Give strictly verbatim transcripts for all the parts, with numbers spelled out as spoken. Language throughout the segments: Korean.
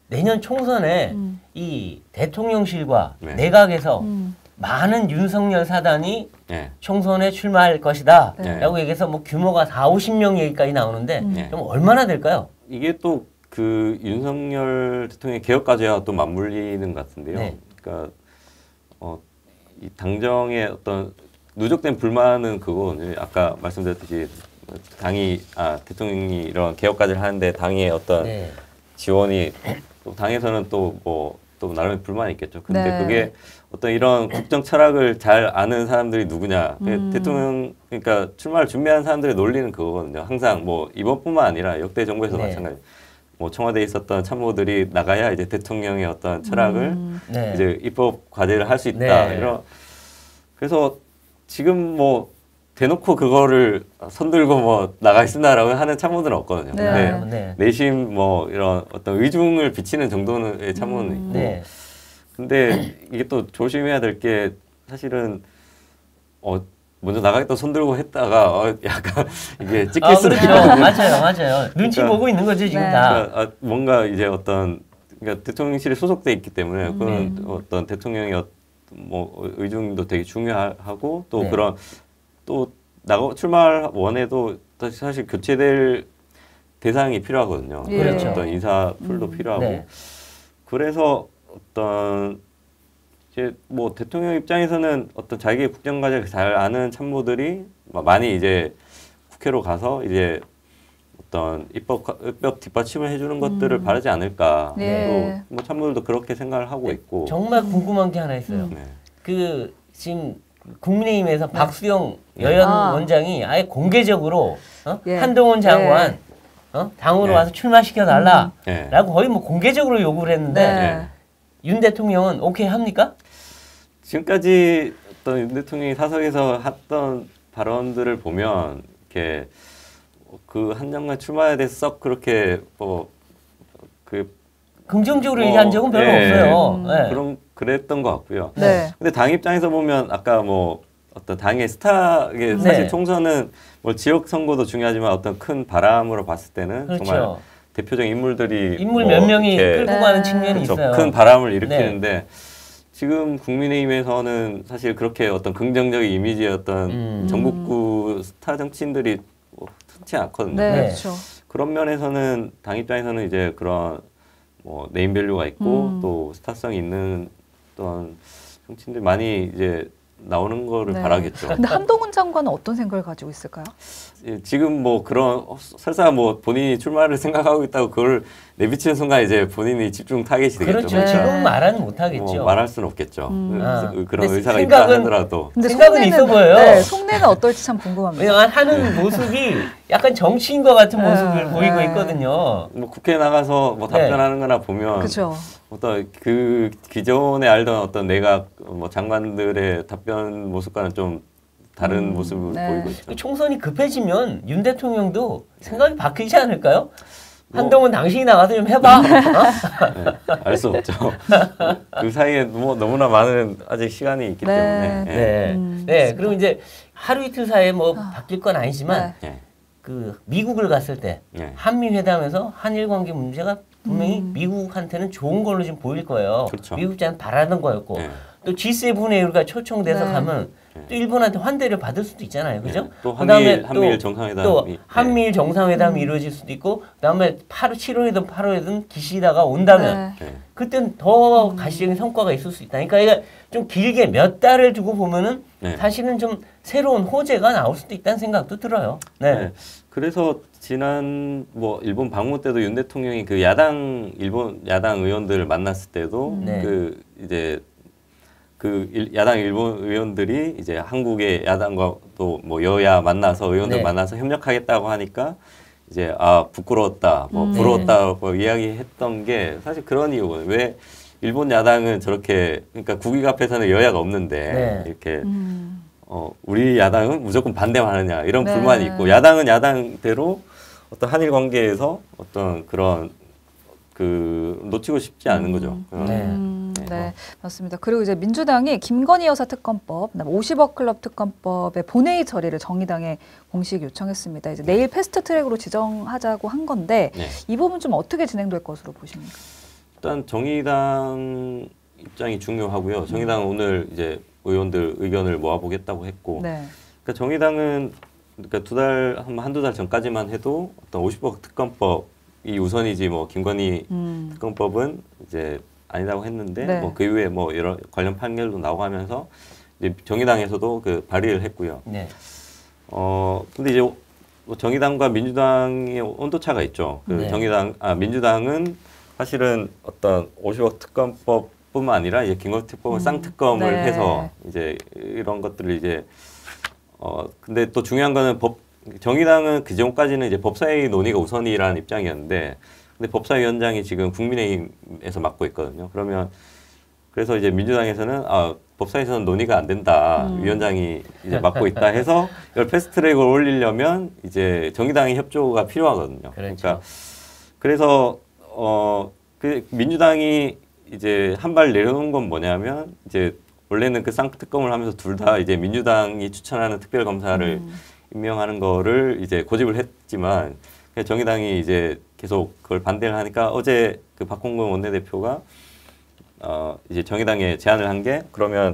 내년 총선에 음. 이 대통령실과 네. 내각에서 음. 많은 윤석열 사단이 네. 총선에 출마할 것이다 네. 라고 얘기해서 뭐 규모가 사오십 명 얘기까지 나오는데 음. 네. 좀 얼마나 될까요? 이게 또 그 윤석열 대통령의 개혁과제와 또 맞물리는 것 같은데요. 네. 그러니까 어, 이 당정의 어떤 누적된 불만은 그거 아까 말씀드렸듯이 당이 아 대통령이 이런 개혁과제를 하는데 당의 어떤 네. 지원이 또 당에서는 또 뭐 또 나름의 불만이 있겠죠. 근데 네. 그게 어떤 이런 국정 철학을 잘 아는 사람들이 누구냐. 음. 대통령 그러니까 출마를 준비하는 사람들의 논리는 그거거든요. 항상 뭐 이번뿐만 아니라 역대 정부에서 네. 마찬가지. 뭐 청와대에 있었던 참모들이 나가야 이제 대통령의 어떤 철학을 음. 네. 이제 입법 과제를 할 수 있다. 네. 이런 그래서 지금 뭐 대놓고 그거를 손들고 뭐 나가 있습니다라고 하는 참모들은 없거든요. 네. 근데 네. 내심 뭐 이런 어떤 의중을 비치는 정도의 참모는 있고. 네. 근데 이게 또 조심해야 될 게 사실은 어 먼저 나가겠다 손들고 했다가 어 약간 이게 찍힐 아, 수도 그렇죠. 있거든요. 맞아요, 맞아요. 눈치 그러니까- 보고 있는 거죠 지금 네. 다. 그러니까 아, 뭔가 이제 어떤 그러니까 대통령실에 소속돼 있기 때문에 그건 음. 어떤 대통령의 어, 뭐 의중도 되게 중요하고 또 네. 그런 또 나가 출마할 원에도 사실 교체될 대상이 필요하거든요. 예. 그렇죠. 어떤 인사 풀도 음. 필요하고 네. 그래서 어떤 이제 뭐 대통령 입장에서는 어떤 자기의 국정 과제를 잘 아는 참모들이 많이 이제 국회로 가서 이제 어떤 입법 입법 뒷받침을 해주는 것들을 바라지 않을까. 예. 또 뭐 참모들도 그렇게 생각을 하고 있고. 정말 궁금한 게 하나 있어요. 음. 네. 그 지금 국민의힘에서 박수영 여연 아. 원장이 아예 공개적으로 어? 예. 한동훈 장관 네. 어? 당으로 네. 와서 출마시켜 달라라고 네. 거의 뭐 공개적으로 요구를 했는데 네. 윤 대통령은 오케이 합니까? 지금까지 어떤 윤 대통령이 사석에서 했던 발언들을 보면 이렇게 그 한 장관 출마에 대해서 썩 그렇게 뭐그 긍정적으로 뭐, 얘기한 적은 별로 예, 없어요. 음. 네. 그런 그랬던 것 같고요. 네. 근데 당 입장에서 보면 아까 뭐 어떤 당의 스타 이게 네. 사실 총선은 뭐 지역 선거도 중요하지만 어떤 큰 바람으로 봤을 때는 정말 그렇죠. 대표적인 인물들이 인물 뭐 몇 명이 이렇게 끌고 네. 가는 측면이 그렇죠. 있어요. 큰 바람을 일으키는데 지금 국민의힘에서는 사실 그렇게 어떤 긍정적인 이미지의 어떤 음. 전국구 스타 정치인들이 뭐 흔치 않거든요. 네. 네. 그렇죠. 그런 면에서는 당 입장에서는 이제 그런 뭐 네임밸류가 있고 음. 또 스타성이 있는 어떤 정치인들이 많이 이제 나오는 거를 네. 바라겠죠. 근데 한동훈 장관은 어떤 생각을 가지고 있을까요? 예, 지금 뭐 그런 어, 설사 뭐 본인이 출마를 생각하고 있다고 그걸 내비치는 순간 이제 본인이 집중 타겟이 되겠죠. 그렇죠. 네. 지금 말은 못 하겠죠. 뭐 말할 수는 없겠죠. 음. 그- 아. 그- 그런 근데 의사가 생각은- 있다 하더라도. 근데 생각은 있어 보여요. 네, 속내는 어떨지 참 궁금합니다. 왜냐면 하는 모습이 약간 정치인 것 같은 네. 모습을 보이고 네. 있거든요. 뭐 국회에 나가서 뭐 네. 답변하는 거나 보면 그렇죠. 어떤 그 기존에 알던 어떤 내각 뭐 장관들의 답변 모습과는 좀 다른 음, 모습을 네. 보이고 있죠. 총선이 급해지면 윤 대통령도 생각이 바뀌지 않을까요? 뭐- 한동훈 당신이 나가서 좀 해봐. 어? 네, 알 수 없죠. 그 사이에 뭐 너무나 많은 아직 시간이 있기 네. 때문에. 예. 네. 음, 네. 그리고 이제 하루 이틀 사이에 뭐 아. 바뀔 건 아니지만 네. 예. 그 미국을 갔을 때 예. 한미 회담에서 한일 관계 문제가 분명히 음. 미국한테는 좋은 걸로 지금 보일 거예요. 그렇죠. 미국 입장은 바라는 거였고 예. 또 지 세븐에 우리가 초청돼서 네. 가면 또 일본한테 환대를 받을 수도 있잖아요. 그죠? 예. 또 그다음에 한미일, 한미일 정상회담이 또 예. 한미일 정상회담이 이루어질 수도 있고 그다음에 팔, 칠월이든 팔월이든 기시다가 온다면 네. 예. 그땐 더 가시적인 성과가 있을 수 있다. 그러니까 이게 좀 길게 몇 달을 두고 보면은 네. 사실은 좀 새로운 호재가 나올 수도 있다는 생각도 들어요. 네. 네. 그래서 지난 뭐 일본 방문 때도 윤 대통령이 그 야당 일본 야당 의원들을 만났을 때도 네. 그 이제 그 일, 야당 일본 의원들이 이제 한국의 야당과 또 뭐 여야 만나서 의원들 네. 만나서 협력하겠다고 하니까 이제 아 부끄러웠다 뭐 음. 부러웠다고 이야기했던 게 사실 그런 이유거든요. 왜 일본 야당은 저렇게 그러니까 국익 앞에서는 여야가 없는데 네. 이렇게 음. 어, 우리 야당은 무조건 반대만 하느냐 이런 네. 불만이 있고 야당은 야당대로 어떤 한일 관계에서 어떤 그런 그 놓치고 싶지 않은 거죠. 어. 네. 음, 네. 네, 맞습니다. 그리고 이제 민주당이 김건희 여사 특검법, 그다음에 오십억 클럽 특검법의 본회의 처리를 정의당에 공식 요청했습니다. 이제 내일 패스트 트랙으로 지정하자고 한 건데 네. 이 부분 좀 어떻게 진행될 것으로 보십니까? 일단 정의당 입장이 중요하고요. 정의당은 오늘 이제 의원들 의견을 모아보겠다고 했고, 네. 그러니까 정의당은 그러니까 두 달, 한 한두 달 전까지만 해도 어떤 오십억 특검법이 우선이지 뭐 김건희 음. 특검법은 이제 아니라고 했는데 네. 뭐 그 이후에 뭐 여러 관련 판결도 나오고 하면서 이제 정의당에서도 그 발의를 했고요. 네. 어 근데 이제 정의당과 민주당의 온도차가 있죠. 그 네. 정의당 아 민주당은 사실은 어떤 오십억 특검법뿐만 아니라 이제 김건희 특검을 음. 쌍특검을 네. 해서 이제 이런 것들을 이제 어 근데 또 중요한 거는 법 정의당은 그 전까지는 이제 법사위 논의가 우선이라는 입장이었는데 근데 법사위원장이 지금 국민의힘에서 맡고 있거든요. 그러면 그래서 이제 민주당에서는 아 법사위에서는 논의가 안 된다. 음. 위원장이 이제 맡고 있다 해서 이걸 패스트트랙을 올리려면 이제 정의당의 협조가 필요하거든요. 그렇죠. 그러니까 그래서 어 그 민주당이 이제 한 발 내려놓은 건 뭐냐면 이제 원래는 그 쌍특검을 하면서 둘 다 이제 민주당이 추천하는 특별검사를 음. 임명하는 거를 이제 고집을 했지만 정의당이 이제 계속 그걸 반대를 하니까 어제 그 박홍근 원내대표가 어 이제 정의당에 제안을 한 게 그러면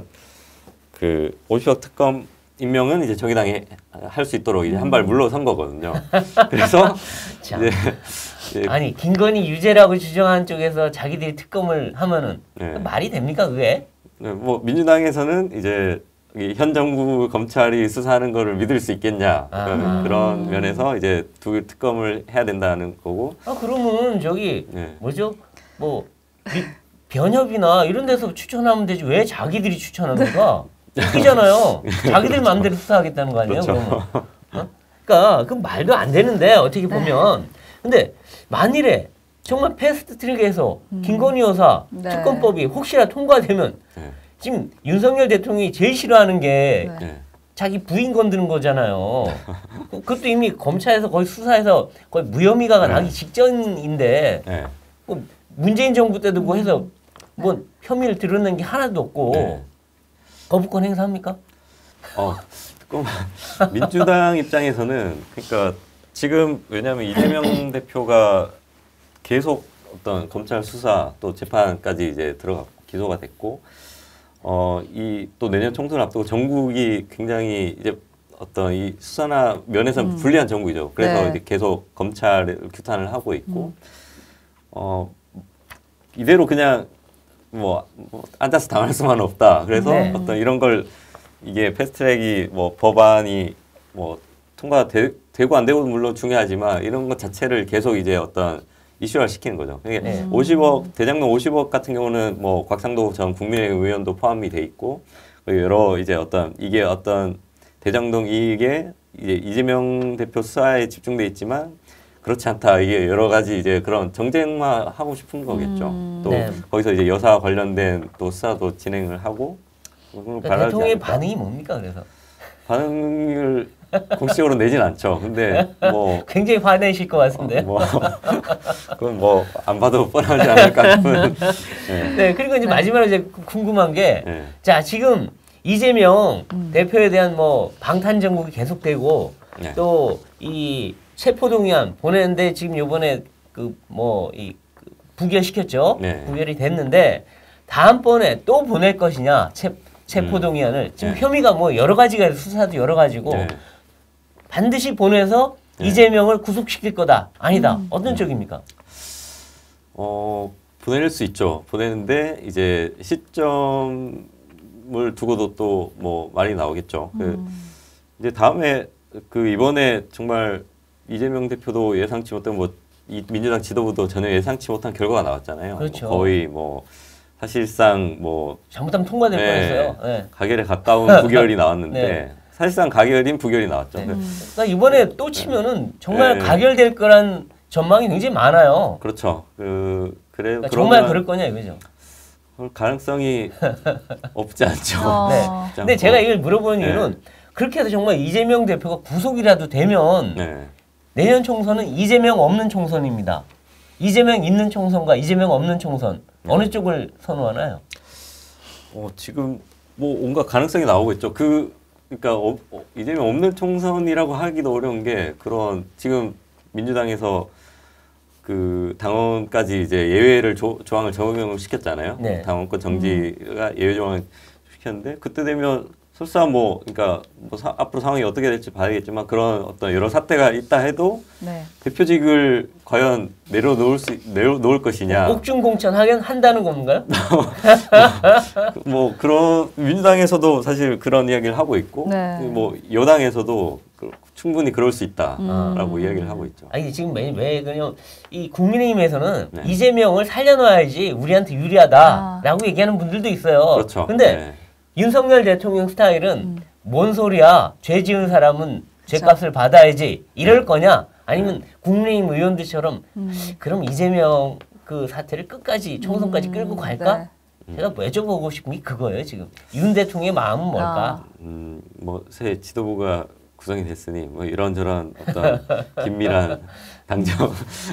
그 오십억 특검 임명은 이제 정의당이 할 수 있도록 이제 한 발 물러선 거거든요. 그래서 자, 이제, 이제 아니 김건희 유죄라고 주장하는 쪽에서 자기들이 특검을 하면은 네. 말이 됩니까 그게? 네, 뭐 민주당에서는 이제 이 현 정부 검찰이 수사하는 거를 믿을 수 있겠냐 아. 그런 면에서 이제 두 특검을 해야 된다는 거고. 아 그러면 저기 네. 뭐죠? 뭐 미, 변협이나 이런 데서 추천하면 되지 왜 자기들이 추천합니까? 웃기잖아요. 자기들 마음대로 수사하겠다는 거 아니에요? 그렇죠. 그러면. 어? 그러니까 그 말도 안 되는데 어떻게 보면 근데 만일에 정말 패스트트랙에서 음. 김건희 여사 네. 특검법이 혹시나 통과되면 네. 지금 윤석열 대통령이 제일 싫어하는 게 네. 네. 자기 부인 건드는 거잖아요. 그- 그것도 이미 검찰에서 거의 수사해서 거의 무혐의가 네. 나기 직전인데 네. 뭐 문재인 정부 때도 뭐 해서 뭐 혐의를 드러낸 게 하나도 없고 네. 거부권 행사합니까? 어, 특검 민주당 입장에서는 그러니까 지금 왜냐하면 이재명 대표가 계속 어떤 검찰 수사 또 재판까지 이제 들어가 기소가 됐고 어 이 또 내년 총선 앞두고 전국이 굉장히 이제 어떤 이 수사나 면에서 음. 불리한 정국이죠. 그래서 네. 이제 계속 검찰을 규탄을 하고 있고 어 이대로 그냥 뭐, 뭐 앉아서 당할 수만은 없다. 그래서 네. 어떤 이런 걸 이게 패스트트랙이 뭐 법안이 뭐 통과 되고 안 되고도 물론 중요하지만 이런 것 자체를 계속 이제 어떤 이슈화 시키는 거죠. 이게 네. 오십억 대장동 오십억 같은 경우는 뭐 곽상도 전 국민의힘 의원도 포함이 돼 있고 여러 이제 어떤 이게 어떤 대장동 이익에 이제 이재명 대표 수사에 집중돼 있지만 그렇지 않다. 이게 여러 가지 이제 그런 정쟁화 하고 싶은 거겠죠. 음. 또 네. 거기서 이제 여사 관련된 또 수사도 진행을 하고 그러니까 대통령의 반응이 뭡니까 그래서? 반응을 공식적으로 내진 않죠. 근데 뭐 굉장히 화내실 것 같은데. 어, 뭐 그건 뭐 안 봐도 뻔하지 않을까 싶은. 네. 네, 그리고 이제 마지막으로 이제 궁금한 게, 네. 자 지금 이재명 음. 대표에 대한 뭐 방탄 정국이 계속되고 네. 또 이 체포동의안 보내는데 지금 요번에 그 뭐 이 부결시켰죠. 네. 부결이 됐는데 다음번에 또 보낼 것이냐 체 체포동의안을 지금 네. 혐의가 뭐 여러 가지가 수사도 여러 가지고 네. 반드시 보내서 네. 이재명을 구속시킬 거다 아니다 음. 어떤 쪽입니까? 어 보낼 수 있죠. 보내는데 이제 시점을 두고도 또 뭐 말이 나오겠죠. 그 음. 이제 다음에 그 이번에 정말 이재명 대표도 예상치 못한 뭐 이 민주당 지도부도 전혀 예상치 못한 결과가 나왔잖아요. 그렇죠. 뭐 거의 뭐 사실상 뭐 잘못하면 통과될 네. 뻔했어요. 네. 가결에 가까운 부결이 나왔는데 네. 사실상 가결인 부결이 나왔죠. 네. 그- 그러니까 이번에 또 치면은 정말 네. 가결될 거란 전망이 굉장히 많아요. 그렇죠. 그 그래 그러니까 정말 그러면 그럴 거냐 이거죠. 그럴 가능성이 없지 않죠. 어. 네. 없지 근데 않고. 제가 이걸 물어보는 네. 이유는 그렇게 해서 정말 이재명 대표가 구속이라도 되면 네. 내년 총선은 이재명 없는 총선입니다. 이재명 있는 총선과 이재명 없는 총선 어느 쪽을 선호하나요? 어, 지금 뭐 온갖 가능성이 나오고 있죠. 그 그러니까 어, 어, 이재명 없는 총선이라고 하기도 어려운 게 그런 지금 민주당에서 그 당원까지 이제 예외를 조, 조항을 적용을 시켰잖아요. 네. 당원권 정지가 예외 조항을 시켰는데 그때 되면 설사 뭐 그러니까 뭐 사, 앞으로 상황이 어떻게 될지 봐야겠지만 그런 어떤 여러 사태가 있다 해도 네. 대표직을 과연 내려놓을 수 내려놓을 것이냐. 옥중 공천 하긴 한다는 건가요? 뭐 그런 민주당에서도 사실 그런 이야기를 하고 있고 네. 뭐 여당에서도 그- 충분히 그럴 수 있다라고 음. 이야기를 하고 있죠. 아니 지금 왜, 왜 그냥 이 국민의힘에서는 네. 이재명을 살려놔야지 우리한테 유리하다라고 얘기하는 분들도 있어요. 그렇죠. 근데 네. 윤석열 대통령 스타일은 음. 뭔 소리야? 죄 지은 사람은 그쵸. 죄값을 받아야지. 이럴 거냐? 아니면 국민의힘 의원들처럼 음. 그럼 이재명 그 사태를 끝까지 총선까지 끌고 갈까? 네. 제가 여쭤보고 싶은 게 그거예요. 지금 윤 대통령의 마음은 뭘까? 아. 음, 뭐 새 지도부가 구성이 됐으니 뭐 이런저런 어떤 긴밀한 당정을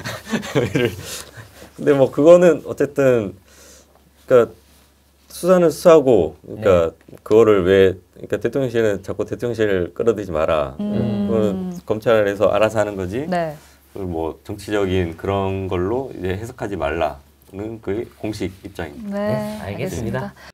근데 뭐 그거는 어쨌든 그러니까 수사는 수사고 그러니까 그거를 왜 그러니까 대통령실은 자꾸 대통령실을 끌어들이지 마라. 음. 그건 검찰에서 알아서 하는 거지. 네. 그걸 뭐 정치적인 그런 걸로 이제 해석하지 말라는 그 공식 입장입니다. 네. 네, 알겠습니다. 알겠습니다.